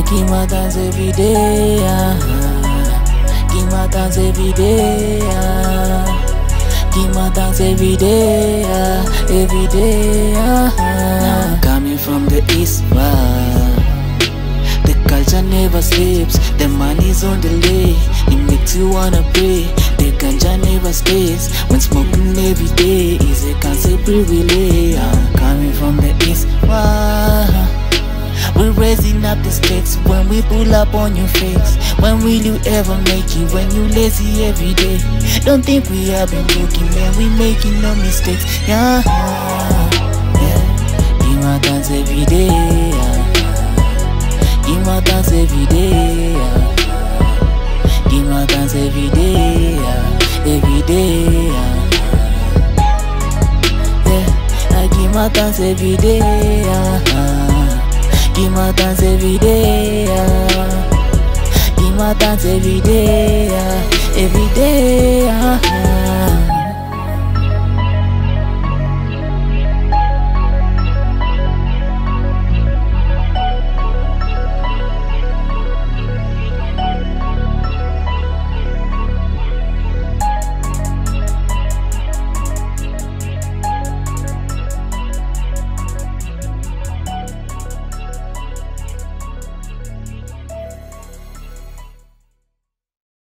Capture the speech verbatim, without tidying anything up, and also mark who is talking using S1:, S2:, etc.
S1: Give my thanks every day, uh-huh. Give my thanks every day, uh-huh. Give my thanks every day, uh, every day, uh-huh. Coming from the east, wow. The culture never sleeps, the money's on the delay. It makes you wanna pray, the ganja never stays. When smoking every day is a concept relay. I'm coming from the east, wow. We're raising up the stakes when we pull up on your face. When will you ever make it when you lazy every day? Don't think we have been broken, man, we making no mistakes. Yeah, yeah. Give my thanks every day, yeah. Give my thanks every day, yeah. Give my thanks every day, yeah. Every day, yeah. Yeah, I give my thanks every day, yeah. Give my thanks every day, yeah. Give my thanks every day, yeah. Every day, yeah.